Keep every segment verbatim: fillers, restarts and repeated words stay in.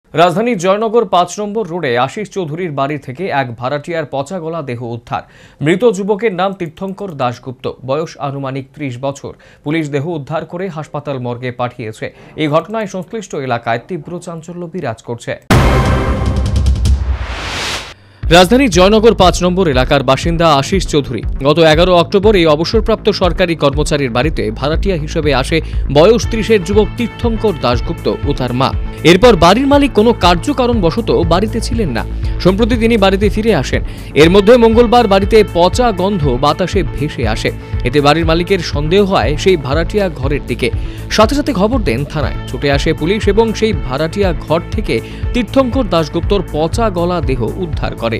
রাজধানীর জয়নগর পাঁচ নম্বর রোডে আশিস চৌধুরীর বাড়ি থেকে এক ভাড়াটিয়ার পচা গলা দেহ উদ্ধার। মৃত যুবকের নাম তীর্থঙ্কর দাশগুপ্ত, বয়স আনুমানিক ত্রিশ বছর। পুলিশ দেহ উদ্ধার করে হাসপাতাল মর্গে পাঠিয়েছে। এই ঘটনায় সংশ্লিষ্ট এলাকায় তীব্র চাঞ্চল্য বিরাজ করছে। রাজধানীর জয়নগর পাঁচ নম্বর এলাকার বাসিন্দা আশিস চৌধুরী গত এগারো অক্টোবর এই অবসরপ্রাপ্ত সরকারি কর্মচারীর বাড়িতে ভাড়াটিয়া হিসেবে আসে বয়স ত্রিশের যুবক তীর্থঙ্কর দাশগুপ্ত ও তার মা। এরপর বাড়ির মালিক কোনো কার্যকারণবশত বাড়িতে ছিলেন না। সম্প্রতি তিনি বাড়িতে ফিরে আসেন। এর মধ্যে মঙ্গলবার বাড়িতে পচা গন্ধ বাতাসে ভেসে আসে। এতে বাড়ির মালিকের সন্দেহ হয় সেই ভাড়াটিয়া ঘরের দিকে। সাথে সাথে খবর দেন থানায়। ছুটে আসে পুলিশ এবং সেই ভাড়াটিয়া ঘর থেকে তীর্থঙ্কর দাশগুপ্তর পচা গলা দেহ উদ্ধার করে।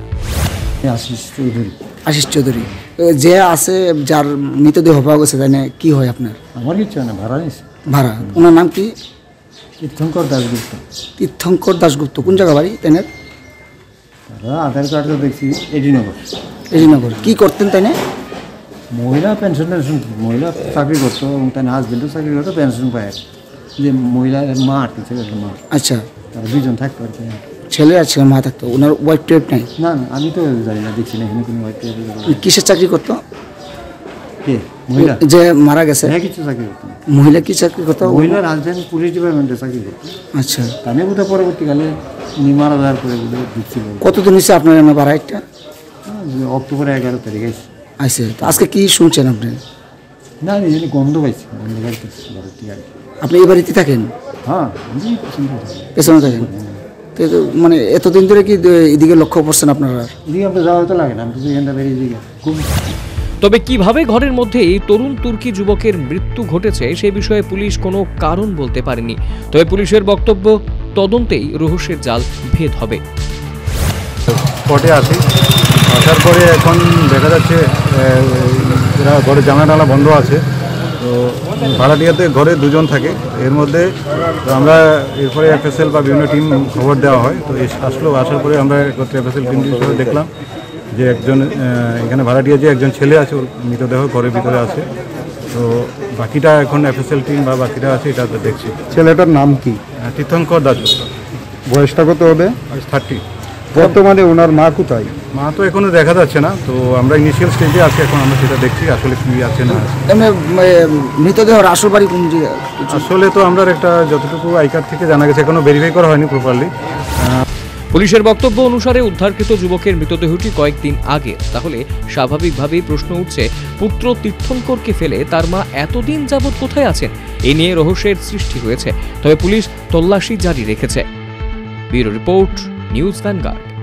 আশিস চৌধুরী আশিস চৌধুরী যে আছে, যার মৃতদেহ পাওয়া গেছে, তাই না? কি হয় আপনার? আমার কিছু না, ভাড়া নিচ্ছে। ভাড়া? ওনার নাম কি? তীর্থঙ্কর দাশগুপ্ত। তীর্থঙ্কর দাশগুপ্ত কোন জায়গা বাড়ি? তাই না? আধার কার্ড তো দেখছি এডিনগর। এডিনগর। কি করতেন তাই না? মহিলা পেনশন টেনশন, মহিলা চাকরি করতো এবং তাই হাজবেন্ডও চাকরি করতো, পেনশন পায়। যে মহিলার মা আটকে ছেলের মা। আচ্ছা, তারা দুজন থাকতো আর কি। ছেলে আর ছেলে মা থাকতো। ওনার ওয়াইফ টোয়াইফ নাই? না না, আমি তো জানি না, দেখছি না এখানে কোনো ওয়াইফ টোয়াইফ। কিসের চাকরি করতো? কে মহিলা যে মারা গেছে? হ্যাঁ, কিছু চাকরি করতো। মহিলা কি চাকরি করতো? মহিলার হাজবেন্ড পুলিশ ডিপার্টমেন্টে চাকরি করতো। আচ্ছা, তাহলে বোধহয় পরবর্তীকালে উনি মারা যাওয়ার পরে বোধহয় ঢুকছিল। কতদিন হয়েছে আপনার এমন ভাড়া? একটা অক্টোবরে এগারো তারিখ আছে। আচ্ছা, তো আজকে কি শুনছেন আপনি? না, আমি গন্ধ পাইছি, গন্ধ পাইছি। আপনি এই বাড়িতে থাকেন? হ্যাঁ, পেছনে থাকেন। তো মানে এতদিন ধরে কি এদিকে লক্ষ্য করছেন আপনারা? এদিকে আপনার যাওয়া তো লাগে না, আমি এখানটা বেরিয়ে দিকে খুব। তবে কিভাবে ঘরের মধ্যে এই তরুণ তুর্কি যুবকের মৃত্যু ঘটেছে সে বিষয়ে পুলিশ কোনো কারণ বলতে পারেনি। তবে পুলিশের বক্তব্য, তদন্তেই রহস্যের জাল ভেদ হবে। স্পটে আসি, আসার পরে এখন দেখা যাচ্ছে এরা ঘরে জানালা বন্ধ আছে। তো ভাড়াটিয়াতে ঘরে দুজন থাকে। এর মধ্যে আমরা এরপরে এফএসএল বা বিভিন্ন টিম খবর দেওয়া হয়। তো আসলো, আসার পরে আমরা এফএসএল টিম হিসেবে দেখলাম যে একজন এখানে ভাড়াটিয়া যে একজন ছেলে আছে, ওর মৃতদেহ ঘরের ভিতরে আছে। তো বাকিটা এখন এফএসএল টিম বা বাকিটা আছে, এটা দেখছি। ছেলেটার নাম কি? তীর্থঙ্কর দাশগুপ্ত। বয়সটা কত হবে? থার্টি। বর্তমানে ওনার মা কোথায়? মা তো এখনো দেখা যাচ্ছে না। তো আমরা ইনিশিয়াল স্টেজে আছি, এখন আমরা সেটা দেখছি আসলে কি আছে না। মৃতদেহর আসল বাড়ি কোন জায়গায়? আসলে তো আমরা একটা যতটুকু আই কার্ড থেকে জানা গেছে, এখনো ভেরিফাই করা হয়নি প্রপারলি। পুলিশের বক্তব্য অনুসারে উদ্ধারকৃত যুবকের মৃতদেহটি কয়েকদিন আগে। তাহলে স্বাভাবিকভাবেই প্রশ্ন উঠছে, পুত্র তীর্থঙ্করকে ফেলে তার মা এতদিন যাবৎ কোথায় আছেন? এ নিয়ে রহস্যের সৃষ্টি হয়েছে। তবে পুলিশ তল্লাশি জারি রেখেছে। Bureau report, news vanguard.